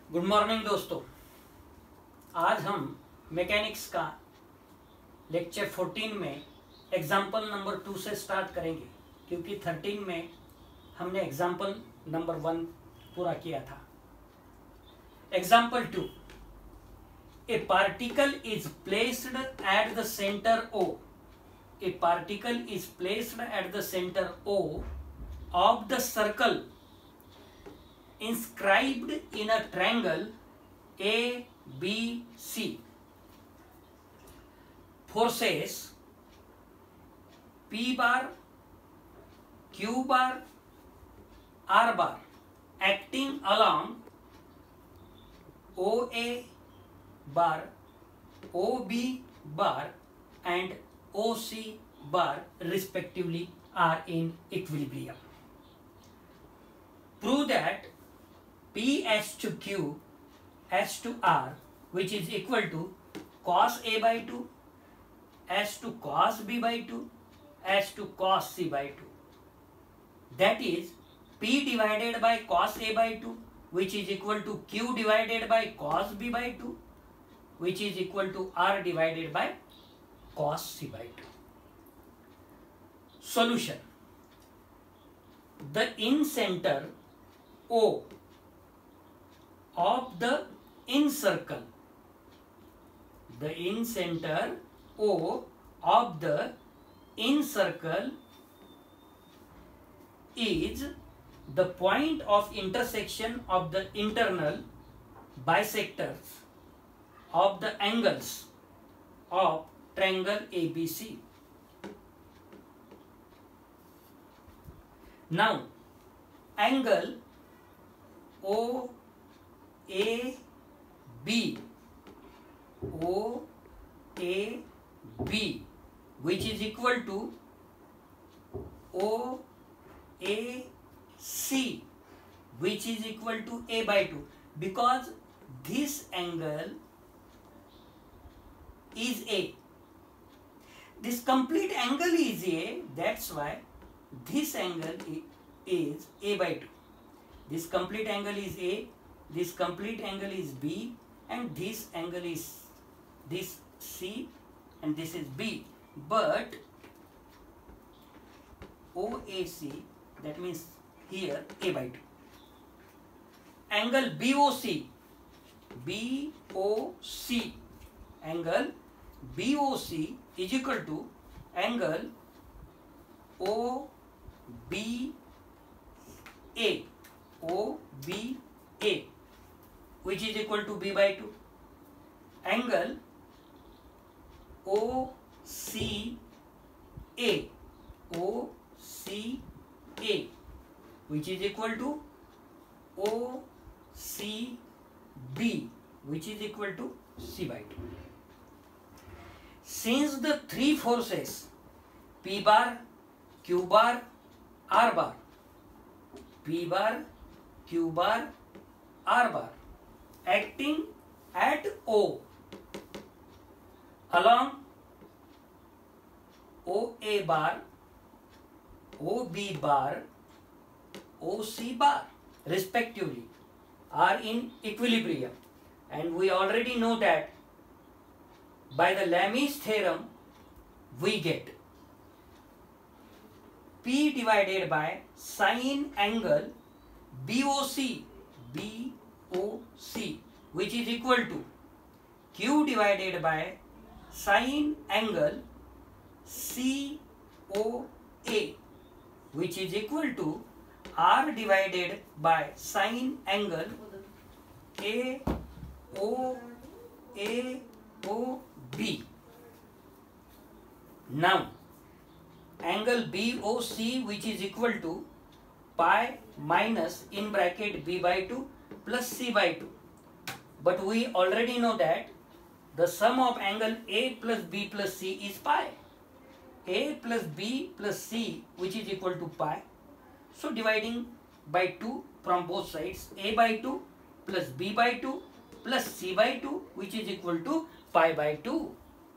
Good morning दोस्तों। आज हम मैकेनिक्स का लेक्चर 14 में एग्जाम्पल नंबर 2 से स्टार्ट करेंगे, क्योंकि 13 में हमने एग्जाम्पल नंबर 1 पूरा किया था। Example 2, a particle is placed at the centre O. A particle is placed at the centre O of the circle inscribed in a triangle ABC. Forces P bar, Q bar, R bar acting along OA bar, OB bar and OC bar respectively are in equilibrium. Prove that P S to Q S to R, which is equal to cos A by 2 S to cos B by 2 S to cos C by 2. That is P divided by cos A by 2, which is equal to Q divided by cos B by 2, which is equal to R divided by cos C by 2. Solution. The in-center O of the in-circle, the in-center O of the in-circle is the point of intersection of the internal bisectors of the angles of triangle ABC. Now, angle OAB, which is equal to OAC, which is equal to A by 2, because this angle is A. This complete angle is A, that's why this angle is A by 2. This complete angle is A, this complete angle is B, and this angle is this C, and this is B. But OAC, that means here A by 2. Angle BOC, angle BOC is equal to angle OBA, which is equal to B by 2. Angle OCA, which is equal to OCB, which is equal to C by 2. Since the three forces P bar, Q bar, R bar, P bar, Q bar, R bar acting at O along OA bar, OB bar, OC bar respectively are in equilibrium, and we already know that by the Lami's theorem we get P divided by sine angle BOC, which is equal to Q divided by sine angle COA, which is equal to R divided by sine angle AOB. Now, angle BOC, which is equal to pi minus in bracket B by 2 plus C by 2. But we already know that the sum of angle A plus B plus C is pi. A plus B plus C, which is equal to pi. So dividing by 2 from both sides, A by 2 plus B by 2 plus C by 2, which is equal to pi by 2.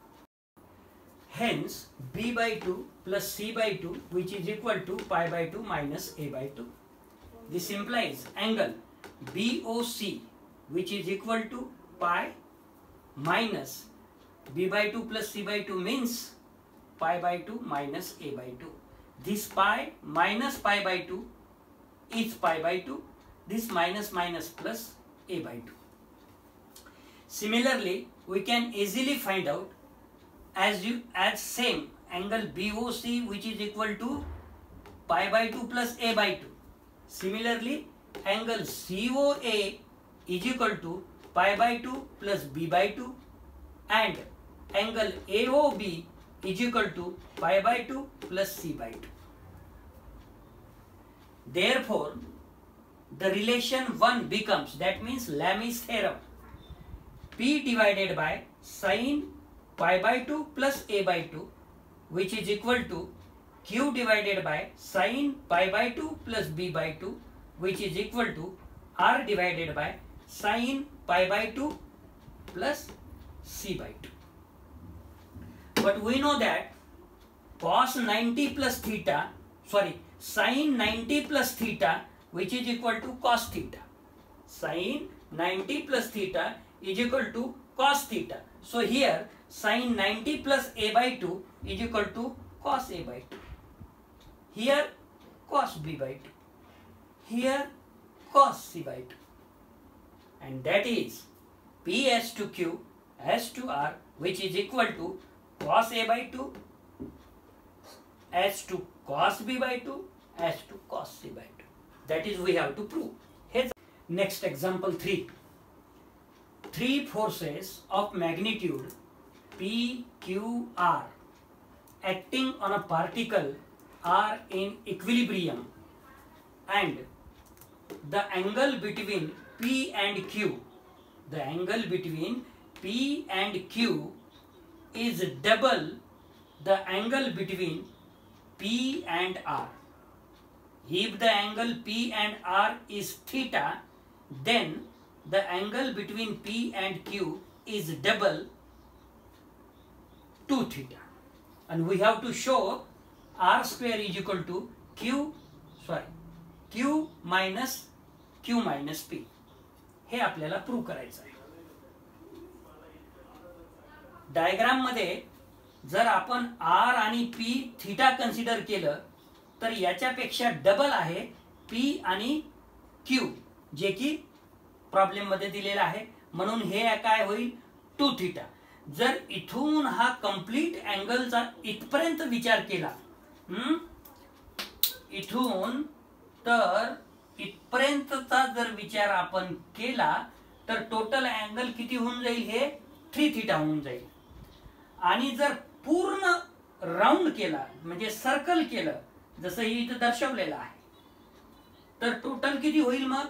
Hence, B by 2 plus C by 2, which is equal to pi by 2 minus A by 2. This implies angle BOC, which is equal to pi minus b by 2 plus c by 2 means pi by 2 minus a by 2. This pi minus pi by 2 is pi by 2. This minus minus plus a by 2. Similarly, we can easily find out as same angle BOC, which is equal to pi by 2 plus a by 2. Similarly, angle COA is equal to pi by 2 plus b by 2, and angle AOB is equal to pi by 2 plus c by 2. Therefore, the relation 1 becomes, that means Lami's theorem, P divided by sin pi by 2 plus a by 2, which is equal to Q divided by sin pi by 2 plus b by 2, which is equal to R divided by sin pi by 2 plus c by 2. But we know that cos 90 plus theta, sin 90 plus theta, which is equal to cos theta. Sin 90 plus theta is equal to cos theta. So here sin 90 plus a by 2 is equal to cos a by 2. Here cos b by 2. Here cos c by 2. And that is P S to Q S to R, which is equal to cos a by 2 S to cos b by 2 S to cos c by 2. That is we have to prove. Here's next example 3. Three forces of magnitude P, Q, R acting on a particle are in equilibrium, and the angle between P and Q, the angle between P and Q is double the angle between P and R. If the angle P and R is theta, then the angle between P and Q is double 2 theta. And we have to show R square is equal to Q minus Q minus P. हे आपल्याला prove करायचं आहे. Diagram मध्ये जर आपण R आणि P theta consider केलं तर याच्यापेक्षा डबल आहे P आणि Q, जे की प्रॉब्लेम मध्ये दिलेला आहे. म्हणून हे काय होईल 2 थीटा. जर इथून हा कंप्लीट अँगलचा इथपर्यंत विचार केला, इथून तर इथपर्यंतचा जर विचार आपण केला तर टोटल अँगल किती होऊन जाईल, हे 3 थीटा होऊन जाईल. आणि जर पूर्ण राउंड केला म्हणजे सर्कल केलं जसं इथं दर्शवलेलं आहे, तर टोटल किती होईल मग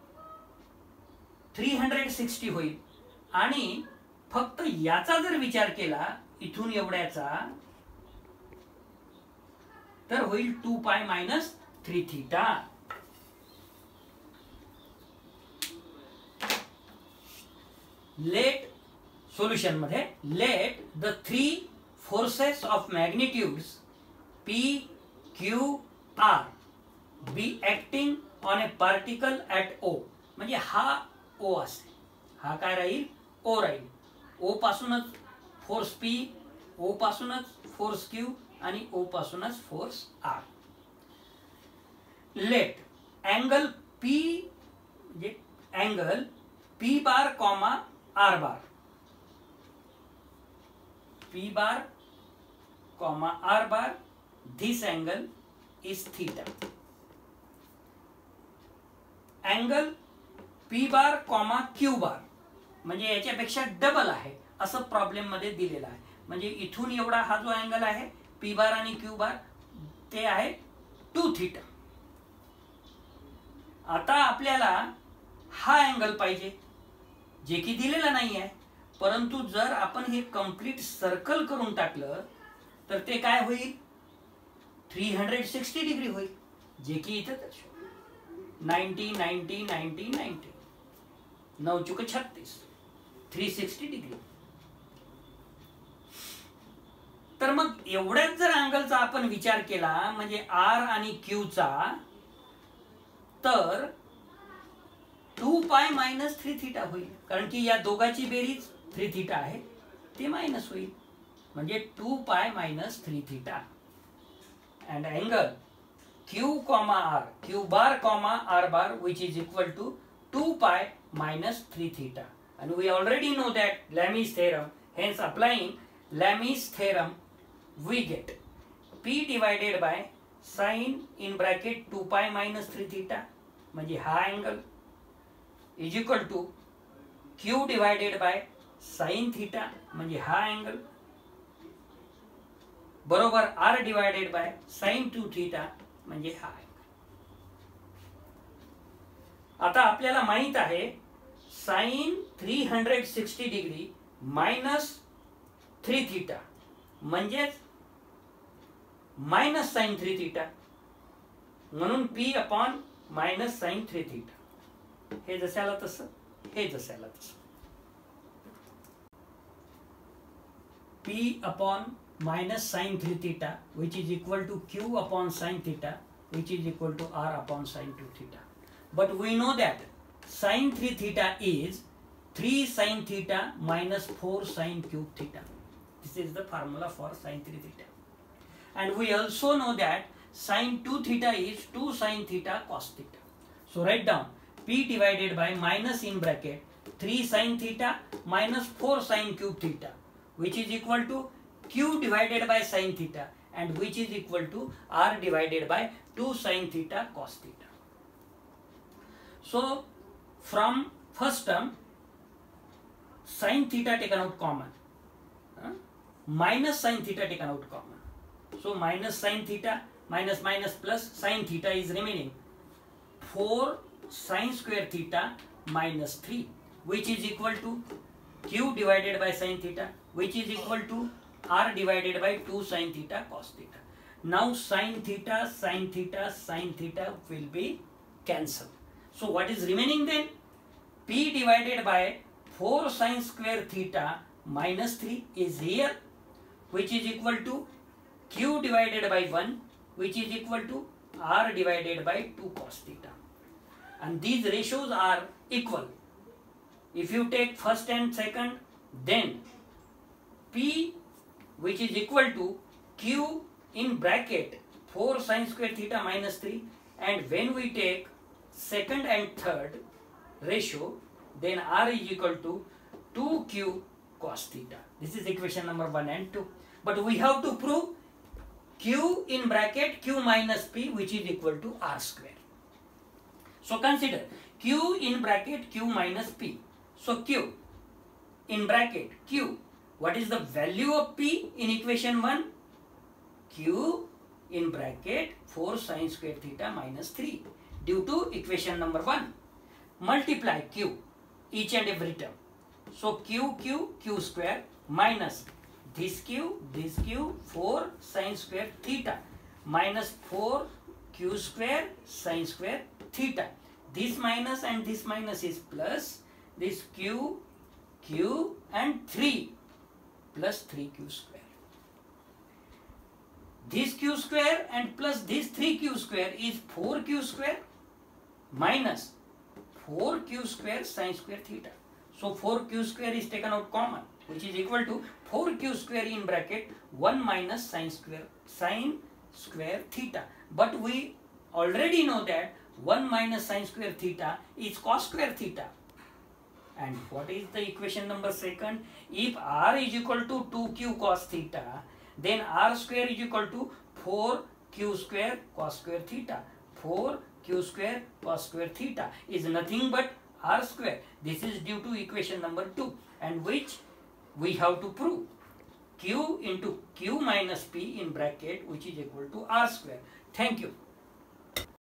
360 होईल. आणि फक्त याचा जर विचार केला इथून एवढ्याचा तर होईल 2 pi minus 3 theta. Let solution मध्ये let the 3 forces of magnitudes P, Q, R be acting on a particle at O. म्हणजे हा O असेल, हा काय राहील O राहील. O पासूनच फोर्स P, O पासूनच फोर्स Q आणि O पासूनच force R. Let angle P म्हणजे angle P bar comma R bar, P bar comma R bar, this angle is theta. Angle P bar comma Q bar म्हणजे याच्यापेक्षा double आहे असं problem मध्ये दिलेला आहे. म्हणजे इथून एवढा हा जो अँगल आहे P बार आणि Q बार ते आहे 2 थीटा. आता आपल्याला हा अँगल पाहिजे जे की दिलेला नाही आहे. परंतु जर आपण हे कंप्लीट सर्कल करून टाकलं तर ते काय होईल 360 डिग्री होईल, जे की इथं 90 90 90 90 9 चुक 36 360 डिग्री. तर मग एवढ्याच जर अँगलचा आपण विचार केला म्हणजे R आणि Q चा, तर 2 पाय मायनस 3 थीटा होईल, कारण की या दोघाची बेरीज 3 थीटा आहे, ते मायनस होईल, म्हणजे 2 pi minus 3 theta. And angle Q comma R, Q bar comma R bar, which is equal to 2 pi minus 3 theta. And we already know that Lami's theorem. Hence, applying Lami's theorem, we get P divided by sine in bracket 2 pi minus 3 theta, म्हणजे हा angle is equal to Q divided by sine theta, म्हणजे हा angle बरोबर R divided by sine 2 theta, म्हणजे हा आहे. आता आपल्याला माहित आहे साइन 360 डिग्री मायनस 3 थीटा म्हणजेच मायनस साइन 3 थीटा, म्हणून P upon minus sine 3 theta. हे जशाला तसं, हे जशाला तसं. P upon minus sine 3 theta, which is equal to Q upon sine theta, which is equal to R upon sine 2 theta. But we know that sine 3 theta is 3 sine theta minus 4 sine cube theta. This is the formula for sine 3 theta. And we also know that sine 2 theta is 2 sine theta cos theta. So write down P divided by minus in bracket 3 sine theta minus 4 sine cube theta, which is equal to Q divided by sin theta, and which is equal to R divided by 2 sin theta cos theta. So from first term sin theta taken out common, minus sin theta taken out common. So minus sin theta minus minus plus sin theta is remaining 4 sin square theta minus 3, which is equal to Q divided by sin theta, which is equal to R divided by 2 sin theta cos theta. Now sin theta, sin theta, sin theta will be cancelled. So what is remaining then? P divided by 4 sin square theta minus 3 is here, which is equal to Q divided by 1, which is equal to R divided by 2 cos theta. And these ratios are equal. If you take first and second, then P, which is equal to Q in bracket 4 sin square theta minus 3, and when we take second and third ratio, then R is equal to 2Q cos theta. This is equation number 1 and 2. But we have to prove Q in bracket Q minus P, which is equal to R square. So consider Q in bracket Q minus P. So Q in bracket Q, what is the value of P in equation 1? Q in bracket 4 sin square theta minus 3 due to equation number 1. Multiply Q each and every term. So Q square minus this Q 4 sin square theta minus 4 Q square sin square theta. This minus and this minus is plus, this Q and 3 plus 3Q square. This Q square and plus this 3Q square is 4Q square minus 4Q square sin square theta. So 4Q square is taken out common, which is equal to 4Q square in bracket 1 minus sin square theta. But we already know that 1 minus sin square theta is cos square theta. And what is the equation number 2? If R is equal to 2Q cos theta, then R square is equal to 4Q square cos square theta. 4Q square cos square theta is nothing but R square. This is due to equation number 2, and which we have to prove Q into Q minus P in bracket, which is equal to R square. Thank you.